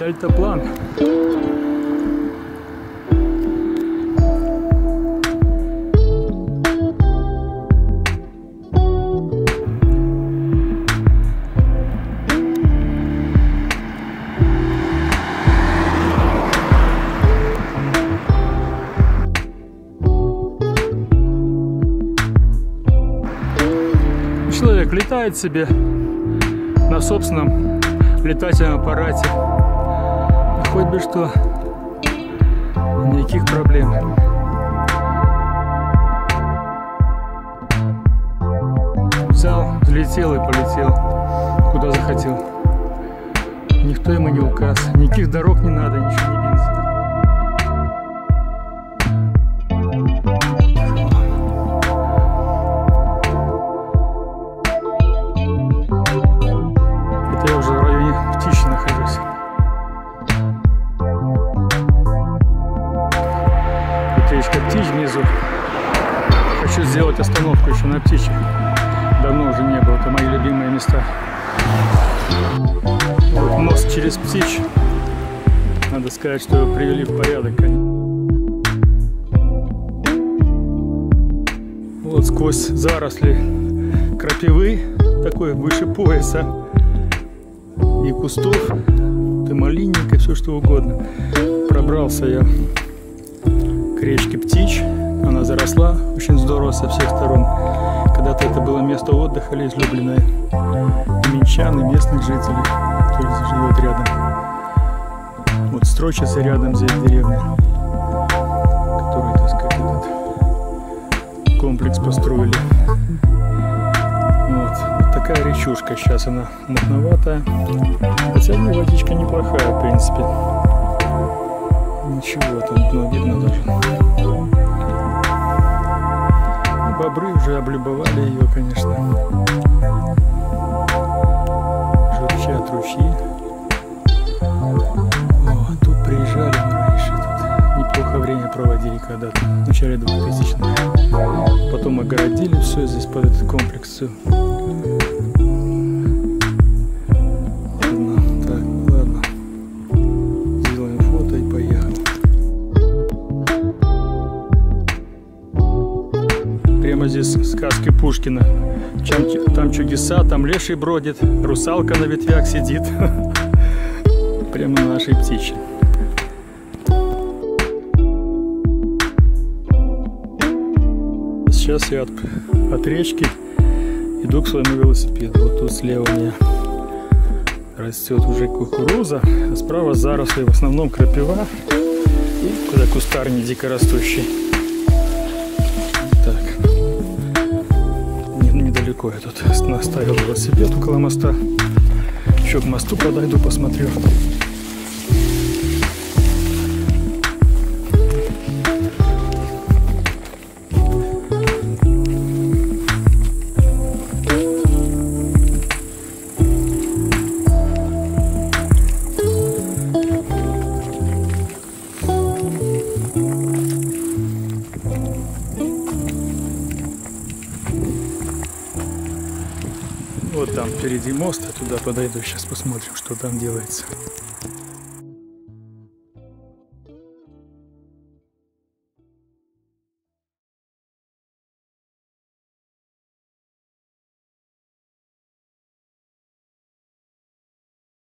дельтаплан. Человек летает себе на собственном летательном аппарате. Хоть бы что, никаких проблем. Взял, взлетел и полетел, куда захотел. Никто ему не указ, никаких дорог не надо, ничего не бензина. Это я уже в районе Птичи нахожусь. Вот речка Птич внизу. Хочу сделать остановку еще на Птичи. Давно уже не было, это мои любимые места. Вот мост через Птич. Надо сказать, что его привели в порядок. Вот сквозь заросли крапивы, такой выше пояса, и кустов, и малинника, все что угодно. Пробрался я к речке Птич. Она заросла очень здорово со всех сторон. Когда-то это было место отдыха излюбленное и минчан, и местных жителей, кто живет рядом. Вот Строчица рядом здесь деревня, которую, так сказать, этот комплекс построили. Вот такая речушка. Сейчас она мутноватая, хотя водичка неплохая, в принципе. Ничего, там дно видно даже. Бобры уже облюбовали ее, конечно. Журчат ручьи. О, тут приезжали мы раньше. Тут неплохо время проводили когда-то, в начале 2000-х. Потом огородили все здесь под этот комплекс. Все. Ладно, так, ладно. Сделаем фото и поехали. Прямо здесь сказки Пушкина. Там чудеса, там леший бродит, русалка на ветвях сидит. Прямо на нашей Птичи. Сейчас я от речки иду к своему велосипеду. Вот тут слева у меня растет уже кукуруза, а справа заросли, в основном крапива и куда кустарник дикорастущий. Так. Недалеко я тут оставил велосипед около моста. Еще к мосту подойду, посмотрю. Вот там впереди мост, я туда подойду, сейчас посмотрим, что там делается.